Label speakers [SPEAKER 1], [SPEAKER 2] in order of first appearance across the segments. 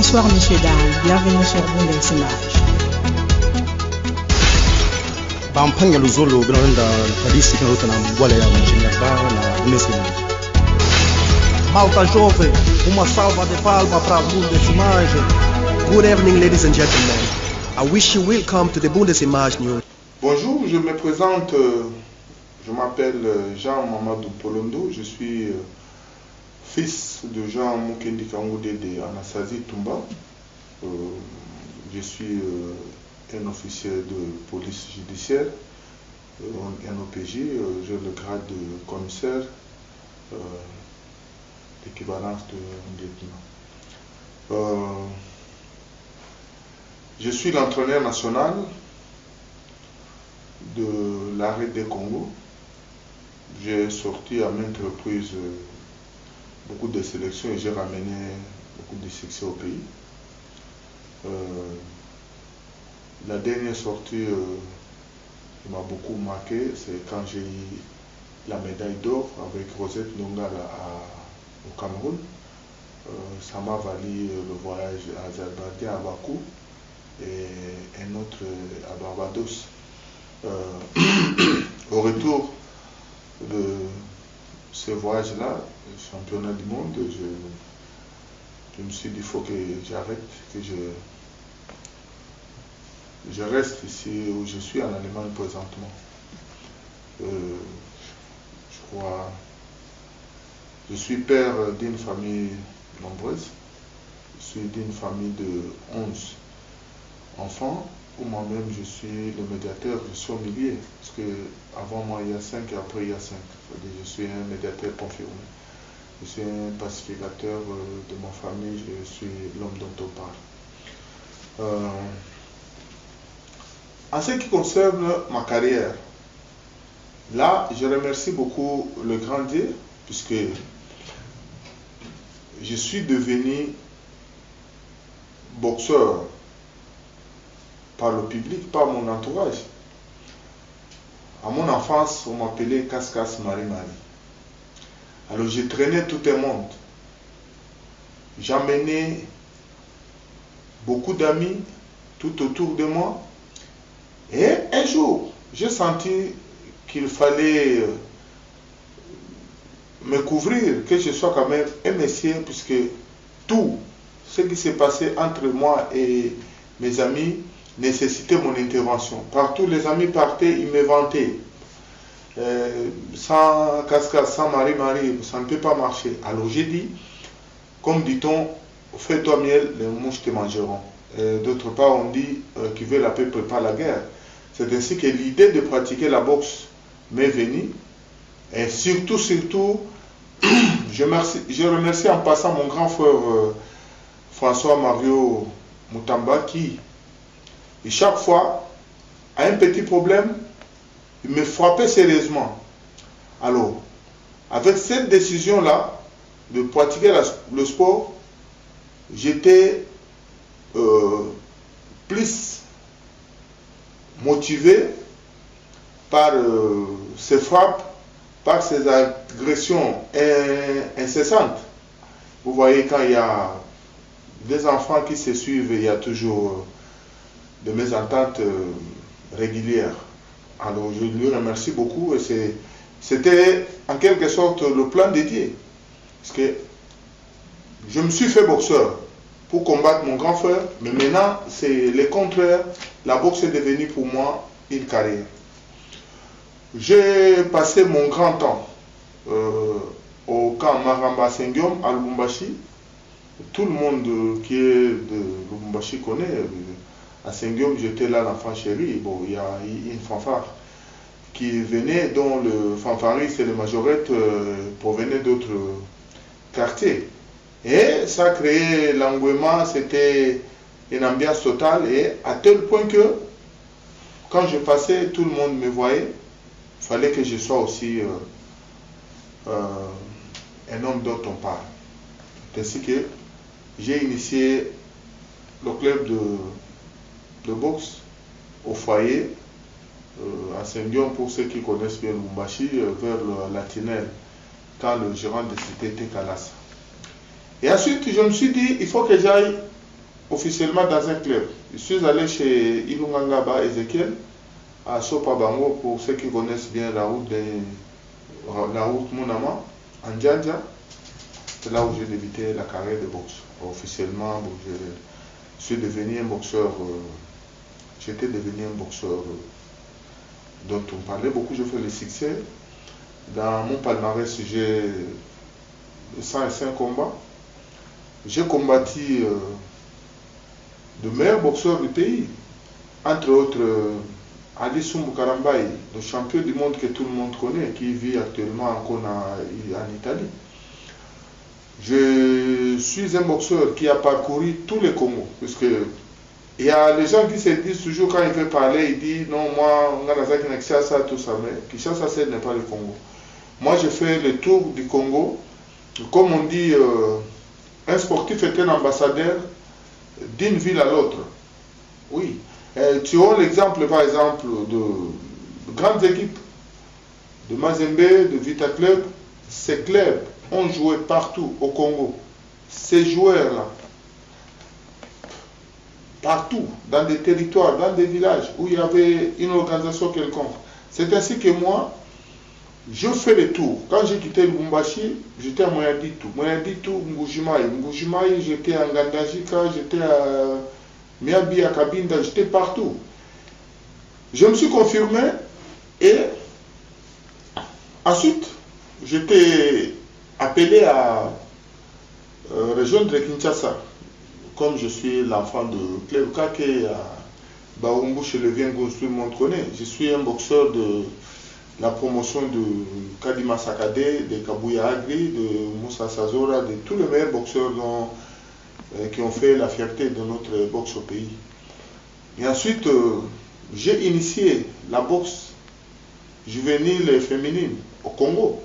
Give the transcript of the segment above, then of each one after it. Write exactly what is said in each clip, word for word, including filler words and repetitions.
[SPEAKER 1] Bonsoir, messieurs, dames. Bienvenue sur Bundes Images.
[SPEAKER 2] Bampanga Luzolo, Branda, Padisi, Rotanam, Walea, Machina, Bundes Images.
[SPEAKER 3] Malta jovem, uma salva de palmas para Bundes Images. Good evening, ladies and gentlemen. I wish you welcome to the Bundes Images News.
[SPEAKER 4] Bonjour, je me présente, je m'appelle Jean Mamadou Polondo, je suis fils de Jean Mukendi Kangoudé de Anasazi Toumba. Euh, je suis euh, un officier de police judiciaire, euh, un O P J, euh, j'ai le grade de commissaire, euh, d'équivalence de lieutenant. Euh, je suis l'entraîneur national de l'arrêt des Congo. J'ai sorti à maintes reprises euh, beaucoup de sélections et j'ai ramené beaucoup de succès au pays. Euh, la dernière sortie euh, qui m'a beaucoup marqué, c'est quand j'ai eu la médaille d'or avec Rosette Nongala à, au Cameroun. Euh, ça m'a valu le voyage à Azerbaïdjan, à Bakou, et un autre à Barbados. Euh, au retour de ce voyage-là, le championnat du monde, je, je me suis dit qu'il faut que j'arrête, que je, je reste ici où je suis en Allemagne présentement. Euh, je crois, je suis père d'une famille nombreuse, je suis d'une famille de onze enfants, où moi-même je suis le médiateur, je suis au milieu, parce que avant moi il y a cinq et après il y a cinq. Je suis un médiateur confirmé, je suis un pacificateur de ma famille, je suis l'homme dont on parle. Euh, en ce qui concerne ma carrière, là je remercie beaucoup le grand Dieu, puisque je suis devenu boxeur par le public, par mon entourage. À mon enfance, on m'appelait Casse-Casse Marie-Marie. Alors j'ai traîné tout le monde. J'emmenais beaucoup d'amis tout autour de moi. Et un jour, j'ai senti qu'il fallait me couvrir, que je sois quand même un messier, puisque tout ce qui s'est passé entre moi et mes amis nécessitait mon intervention. Partout, les amis partaient, ils me vantaient. Euh, sans Casse-Casse, sans Marie-Marie, ça ne peut pas marcher. Alors j'ai dit, comme dit-on, fais-toi miel, les mouches te mangeront. D'autre part, on dit, euh, qui veut la paix prépare la guerre. C'est ainsi que l'idée de pratiquer la boxe m'est venue. Et surtout, surtout, je, merci, je remercie en passant mon grand frère euh, François Mario Moutamba qui, et chaque fois, à un petit problème, il me frappait sérieusement. Alors, avec cette décision-là, de pratiquer la, le sport, j'étais euh, plus motivé par euh, ces frappes, par ces agressions incessantes. Vous voyez, quand il y a des enfants qui se suivent, il y a toujours de mésententes euh, régulières. Alors je lui remercie beaucoup et c'était en quelque sorte le plan dédié. Parce que je me suis fait boxeur pour combattre mon grand frère, mais maintenant c'est le contraire. La boxe est devenue pour moi une carrière. J'ai passé mon grand temps euh, au camp Maramba Sengiom à Lubumbashi. Tout le monde qui est de Lubumbashi connaît. À Sengiom, j'étais là l'enfant chéri. Bon, il y a une fanfare qui venait, dont le fanfariste et le majorette euh, provenaient d'autres quartiers. Et ça a créé l'engouement, c'était une ambiance totale, et à tel point que quand je passais, tout le monde me voyait. Il fallait que je sois aussi euh, euh, un homme dont on parle. C'est ainsi que j'ai initié le club de de boxe au foyer euh, à Sengiom, pour ceux qui connaissent bien Lubumbashi, euh, vers le, la Tinelle, quand le gérant de cité était Kalasa. Et ensuite, je me suis dit, il faut que j'aille officiellement dans un club. Je suis allé chez Ilungangaba Ezekiel, à Sopabango, pour ceux qui connaissent bien la route, de, la route Mounama, en Djandja. C'est là où j'ai débuté la carrière de boxe. Officiellement, bon, je suis devenu un boxeur, euh, j'étais devenu un boxeur euh, dont on parlait beaucoup, j'ai fait le succès. Dans mon palmarès, j'ai cent cinq combats. J'ai combattu euh, de meilleurs boxeurs du pays, entre autres euh, Ali Sumbu Karambaï, le champion du monde que tout le monde connaît, qui vit actuellement encore en, en Italie. Je suis un boxeur qui a parcouru tous les Congos, parce que il y a les gens qui se disent toujours quand il veut parler, il dit non, moi, on a ça, tout ça, mais Kinshasa, ce n'est pas le Congo. Moi, j'ai fait le tour du Congo. Comme on dit, euh, un sportif est un ambassadeur d'une ville à l'autre. Oui. Et tu as l'exemple, par exemple, de, de grandes équipes, de Mazembe, de Vita Club. Ces clubs ont joué partout au Congo. Ces joueurs-là, partout, dans des territoires, dans des villages où il y avait une organisation quelconque. C'est ainsi que moi, je fais le tour. Quand j'ai quitté Lubumbashi, j'étais à Moyaditu. Moyaditu, Ngujimaï. Ngujimaï, j'étais à Ngandajika, j'étais à Miabi, à Kabinda, j'étais partout. Je me suis confirmé et ensuite, j'étais appelé à euh, rejoindre Kinshasa. Comme je suis l'enfant de Claire Kake à Baumbu chez le Viengo, tout le monde connaît. Je suis un boxeur de la promotion de Kadima Sakade, de Kabuya Agri, de Moussa Sazora, de tous les meilleurs boxeurs dont, euh, qui ont fait la fierté de notre boxe au pays. Et ensuite, euh, j'ai initié la boxe juvénile et féminine au Congo.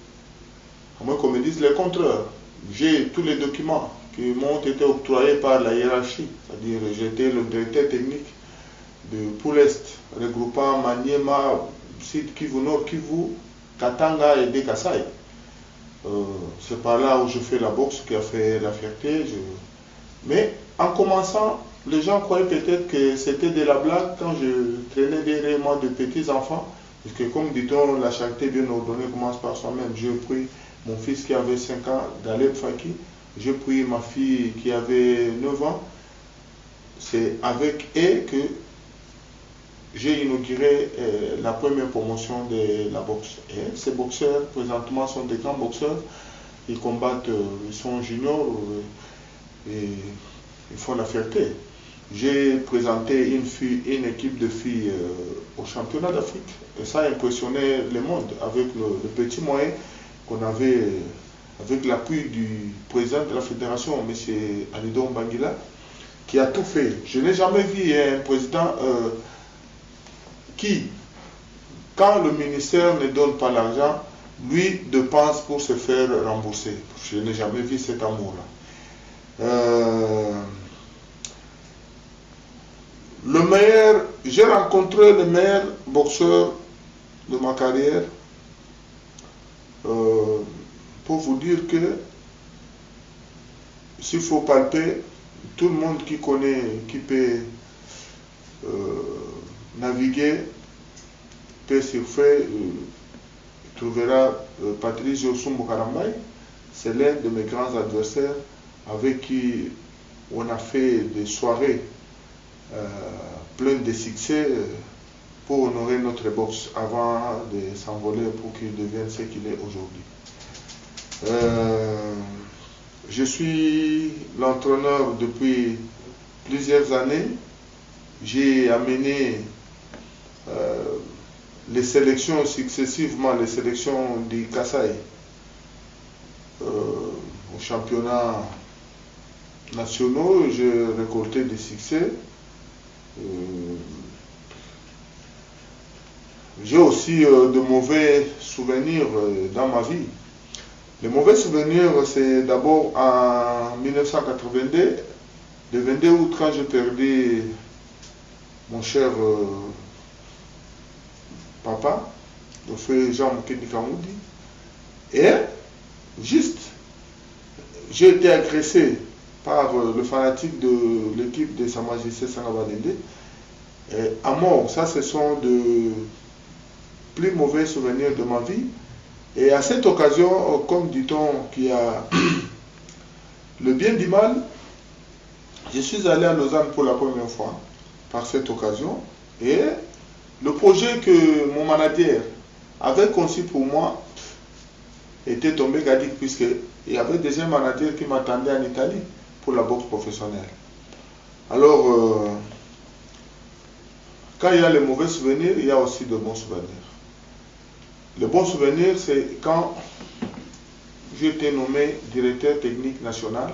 [SPEAKER 4] À moins qu'on me dise le contraire. J'ai tous les documents qui m'ont été octroyés par la hiérarchie, c'est-à-dire j'étais le directeur technique de Poul-Est, regroupant Maniema, Sud Kivu Nord, Kivu, Katanga et Dekasai. Euh, c'est par là où je fais la boxe qui a fait la fierté. Je... Mais en commençant, les gens croyaient peut-être que c'était de la blague quand je traînais derrière moi de petits enfants. Parce que comme dit-on, la charité bien ordonnée commence par soi-même. J'ai pris mon fils qui avait cinq ans, Galeb Faki. J'ai pris ma fille qui avait neuf ans. C'est avec elle que j'ai inauguré euh, la première promotion de la boxe. Et ces boxeurs, présentement, sont des grands boxeurs. Ils combattent, euh, ils sont juniors euh, et ils font la fierté. J'ai présenté une, fille, une équipe de filles euh, au championnat d'Afrique. Et ça a impressionné le monde avec le, le petit moyen qu'on avait, avec l'appui du président de la fédération, M. Alidon Bangila, qui a tout fait. Je n'ai jamais vu un président euh, qui, quand le ministère ne donne pas l'argent, lui dépense pour se faire rembourser. Je n'ai jamais vu cet amour-là. Euh, le meilleur, j'ai rencontré le meilleur boxeur de ma carrière. Euh, pour vous dire que s'il faut palper, tout le monde qui connaît, qui peut euh, naviguer, peut surfer, euh, trouvera euh, Patrice Sumbu Karambaï. C'est l'un de mes grands adversaires avec qui on a fait des soirées euh, pleines de succès euh, pour honorer notre boxe avant de s'envoler pour qu'il devienne ce qu'il est aujourd'hui. Euh, je suis l'entraîneur depuis plusieurs années. J'ai amené euh, les sélections successivement, les sélections du Kasaï euh, au championnat nationaux. J'ai récolté des succès. Euh, J'ai aussi euh, de mauvais souvenirs euh, dans ma vie. Les mauvais souvenirs, c'est d'abord en mille neuf cent quatre-vingt-deux, le vingt-deux août, quand j'ai perdu mon cher euh, papa, le frère Jean Mokedi Kamoudi. Et juste, j'ai été agressé par euh, le fanatique de l'équipe de Sa Majesté Sangabalende. À mort, ça ce sont de plus mauvais souvenirs de ma vie. Et à cette occasion, comme dit-on qu'il y a le bien du mal, je suis allé à Lausanne pour la première fois par cette occasion. Et le projet que mon manager avait conçu pour moi était tombé gadique, puisqu'il y avait déjà un manager qui m'attendait en Italie pour la boxe professionnelle. Alors, euh, quand il y a les mauvais souvenirs, il y a aussi de bons souvenirs. Le bon souvenir, c'est quand j'ai été nommé directeur technique national.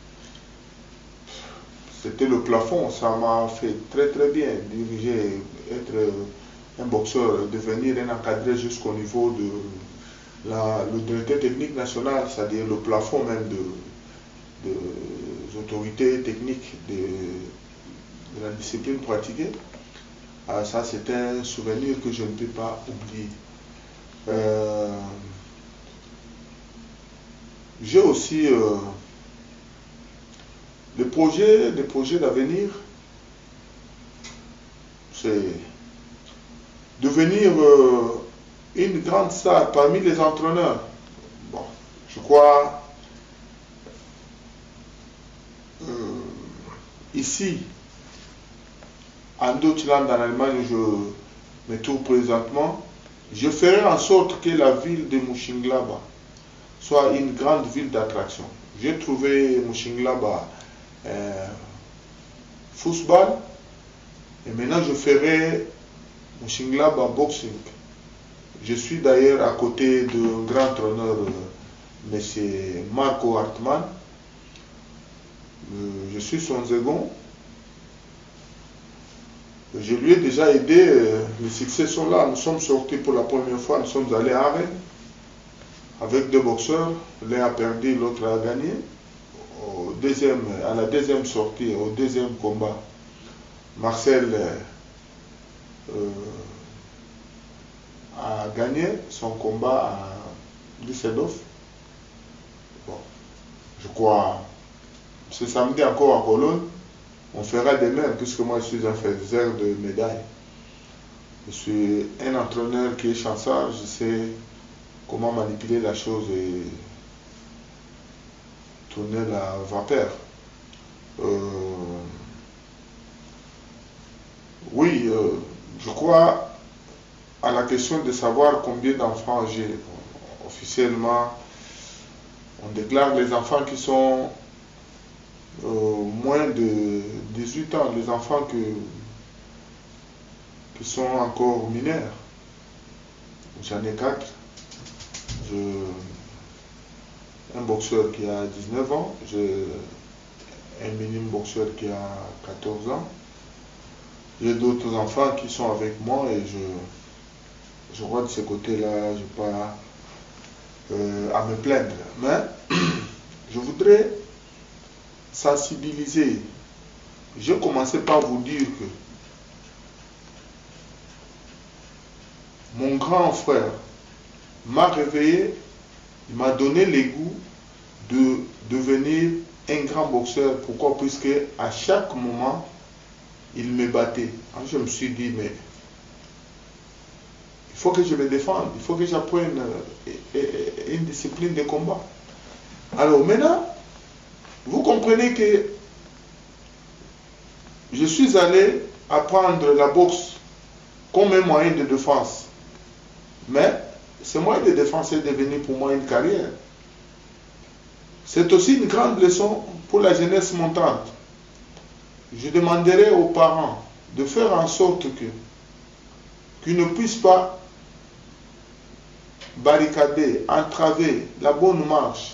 [SPEAKER 4] C'était le plafond, ça m'a fait très très bien diriger, être un boxeur, devenir un encadré jusqu'au niveau de la, le directeur technique national, c'est-à-dire le plafond même de, de, des autorités techniques de, de la discipline pratiquée. Ah, ça, c'est un souvenir que je ne peux pas oublier. Euh, j'ai aussi euh, des projets, des projets d'avenir. C'est devenir euh, une grande star parmi les entraîneurs. Bon, je crois euh, ici en Deutschland, en Allemagne, je me trouve présentement. Je ferai en sorte que la ville de Mönchengladbach soit une grande ville d'attraction. J'ai trouvé Mönchengladbach euh, football, et maintenant je ferai Mönchengladbach boxing. Je suis d'ailleurs à côté d'un grand entraîneur, euh, M. Marco Hartmann. Euh, je suis son second. Je lui ai déjà aidé, euh, les succès sont là. Nous sommes sortis pour la première fois, nous sommes allés à Rennes avec deux boxeurs. L'un a perdu, l'autre a gagné. Au deuxième, à la deuxième sortie, au deuxième combat, Marcel euh, a gagné son combat à Düsseldorf. Bon, je crois, ce samedi encore à Cologne. On fera de même, puisque moi je suis un faiseur de médailles. Je suis un entraîneur qui est chanceux, je sais comment manipuler la chose et tourner la vapeur. Euh, oui, euh, je crois à la question de savoir combien d'enfants j'ai. Officiellement, on déclare les enfants qui sont Euh, moins de dix-huit ans, les enfants que, qui sont encore mineurs. J'en ai quatre. Je, un boxeur qui a dix-neuf ans, j'ai un minime boxeur qui a quatorze ans. J'ai d'autres enfants qui sont avec moi et je, je vois de ce côté-là, je n'ai pas euh, à me plaindre. Mais je voudrais sensibiliser. Je commençais par vous dire que mon grand frère m'a réveillé, il m'a donné le goût de devenir un grand boxeur. Pourquoi? Puisque à chaque moment, il me battait. Alors je me suis dit, mais il faut que je me défende, il faut que j'apprenne une discipline de combat. Alors maintenant, vous comprenez que je suis allé apprendre la boxe comme un moyen de défense. Mais ce moyen de défense est devenu pour moi une carrière. C'est aussi une grande leçon pour la jeunesse montante. Je demanderai aux parents de faire en sorte que qu'ils ne puissent pas barricader, entraver la bonne marche.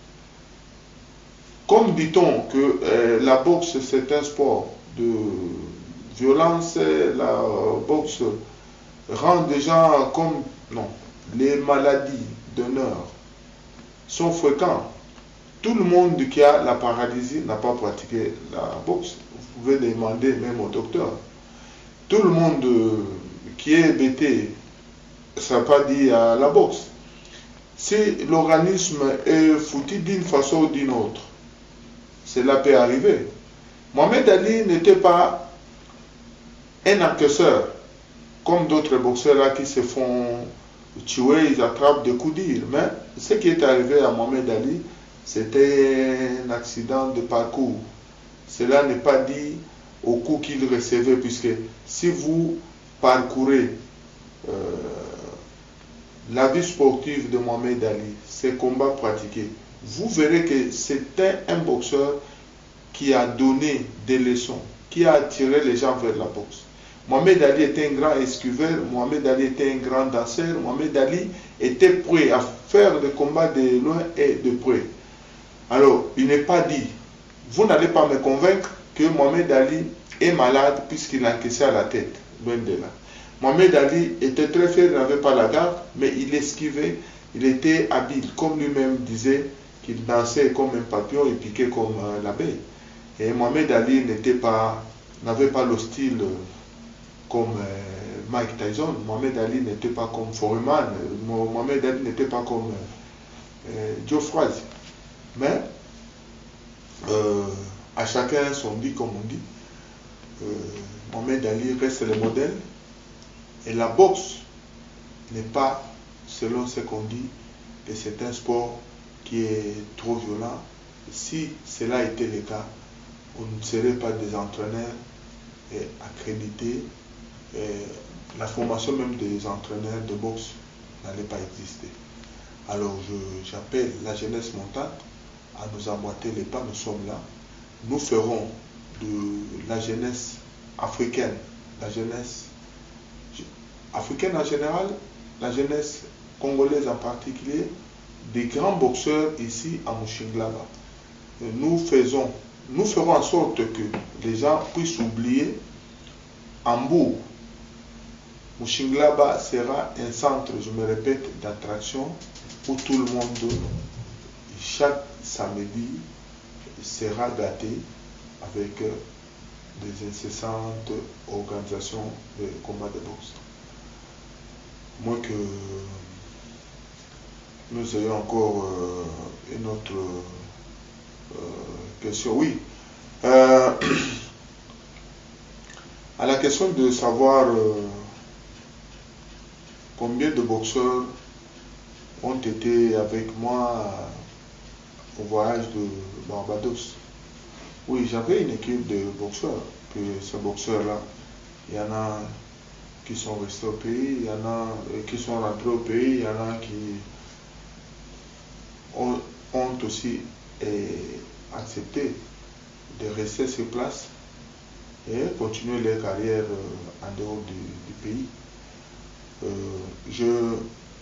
[SPEAKER 4] Comme dit-on que euh, la boxe c'est un sport de violence, la boxe rend des gens comme... Non, les maladies d'honneur sont fréquentes. Tout le monde qui a la paralysie n'a pas pratiqué la boxe. Vous pouvez demander même au docteur. Tout le monde qui est hébété, ça n'a pas dit à la boxe. Si l'organisme est foutu d'une façon ou d'une autre, cela peut arriver. Mohamed Ali n'était pas un encaisseur, comme d'autres boxeurs là qui se font tuer, ils attrapent des coups durs. Mais ce qui est arrivé à Mohamed Ali, c'était un accident de parcours. Cela n'est pas dit au coup qu'il recevait, puisque si vous parcourez euh, la vie sportive de Mohamed Ali, ses combats pratiqués, vous verrez que c'était un boxeur qui a donné des leçons, qui a attiré les gens vers la boxe. Mohamed Ali était un grand esquiveur, Mohamed Ali était un grand danseur, Mohamed Ali était prêt à faire des combats de loin et de près. Alors, il n'est pas dit, vous n'allez pas me convaincre que Mohamed Ali est malade puisqu'il encaissait à la tête, loin de là. Mohamed Ali était très fier, il n'avait pas la garde, mais il esquivait, il était habile, comme lui-même disait qu'il dansait comme un papillon et piquait comme euh, l'abeille. Et Mohamed Ali n'était pas, n'avait pas le style euh, comme euh, Mike Tyson. Mohamed Ali n'était pas comme Foreman. Mohamed Ali n'était pas comme euh, Joe Frazier. Mais euh, à chacun son dit, comme on dit. Euh, Mohamed Ali reste le modèle. Et la boxe n'est pas, selon ce qu'on dit, que c'est un sport qui est trop violent. Si cela était le cas, on ne serait pas des entraîneurs eh, accrédités. Et la formation même des entraîneurs de boxe n'allait pas exister. Alors j'appelle la jeunesse montante à nous emboîter les pas, nous sommes là. Nous ferons de la jeunesse africaine, la jeunesse africaine en général, la jeunesse congolaise en particulier, des grands boxeurs ici à Mochinglaba. Nous faisons, nous ferons en sorte que les gens puissent oublier Hambourg. Mochinglaba sera un centre, je me répète, d'attraction où tout le monde, chaque samedi, sera gâté avec des incessantes organisations de combat de boxe. Moi que nous ayons encore euh, une autre euh, question. Oui. Euh, à la question de savoir euh, combien de boxeurs ont été avec moi au voyage de Barbados. Oui, j'avais une équipe de boxeurs. Que ces boxeurs-là, il y en a qui sont restés au pays, il y en a qui sont rentrés au pays, il y en a qui ont, ont aussi eh, accepté de rester sur place et continuer leur carrière euh, en dehors du, du pays. Euh, je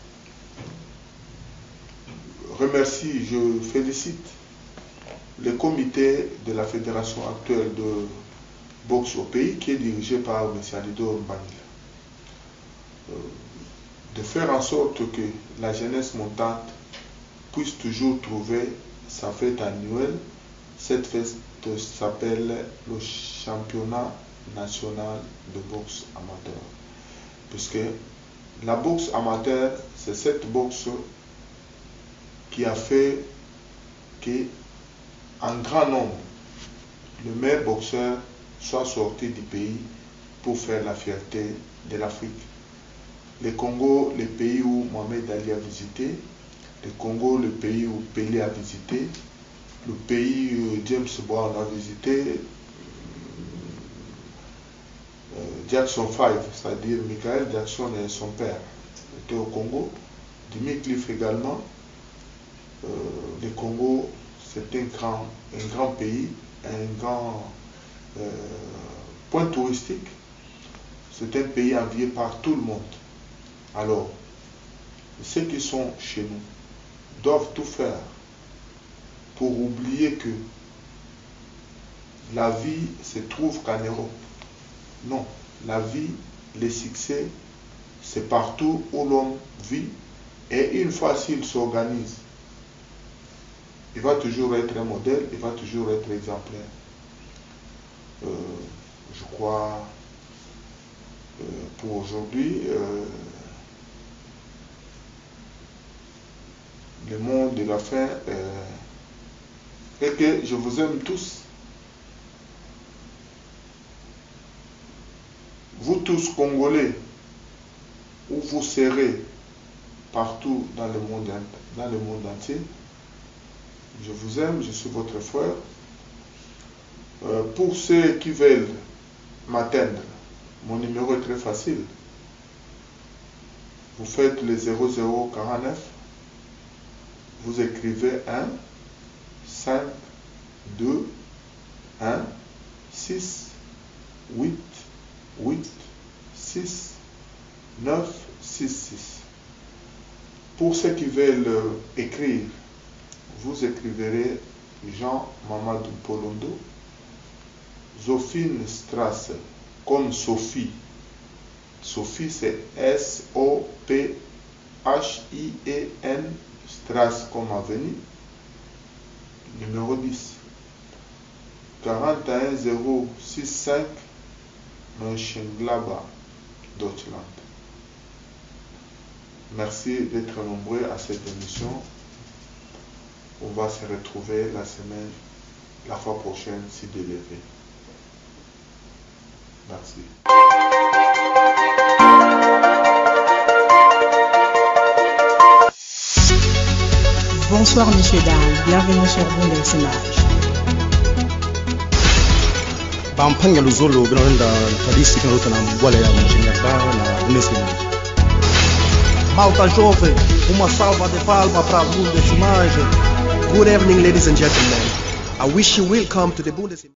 [SPEAKER 4] remercie, je félicite le comité de la fédération actuelle de boxe au pays qui est dirigé par M. Alido Mbanila. Euh, de faire en sorte que la jeunesse montante puisse toujours trouver sa fête annuelle. Cette fête s'appelle le championnat national de boxe amateur. Puisque la boxe amateur, c'est cette boxe qui a fait qu'un grand nombre, le meilleur boxeur, soit sorti du pays pour faire la fierté de l'Afrique. Le Congo, le pays où Mohamed Ali a visité, le Congo, le pays où Pelé a visité, le pays où James Brown a visité, euh, Jackson cinq, c'est-à-dire Michael Jackson et son père, étaient au Congo, Jimmy Cliff également. Euh, le Congo, c'est un grand, un grand pays, un grand euh, point touristique. C'est un pays envié par tout le monde. Alors, ceux qui sont chez nous doivent tout faire pour oublier que la vie se trouve qu'en Europe. Non, la vie, les succès, c'est partout où l'homme vit. Et une fois s'il s'organise, il va toujours être un modèle, il va toujours être exemplaire. Euh, je crois, euh, pour aujourd'hui, euh, le mot de la fin est, et que je vous aime tous. Vous tous Congolais, où vous serez partout dans le monde, dans le monde entier, je vous aime, je suis votre frère. Euh, pour ceux qui veulent m'atteindre, mon numéro est très facile. Vous faites le zéro zéro quarante-neuf, vous écrivez un, cinq, deux, un, six, huit, huit, six, neuf, six, six. Pour ceux qui veulent écrire, vous écriverez Jean Mamadou Polondo, Zofine Strasse, comme Sophie. Sophie, c'est S O P H I E N, Strasse comme avenue, numéro dix, quarante et un zéro soixante-cinq, Mönchengladbach, Deutschland. Merci d'être nombreux à cette émission. On va se retrouver la semaine, la fois prochaine, si Dieu le veut. Merci.
[SPEAKER 1] Bonsoir messieurs, dames, bienvenue sur Bundesimages.
[SPEAKER 2] Bampanga Luzolo Granada Tradisi Karuta na Mgwale ya Mönchengladbach na Bundesimages.
[SPEAKER 3] Malta jovem, uma salva de palmas para a Bundesimages. Good evening, ladies and gentlemen. I wish you welcome to the Bundesimages.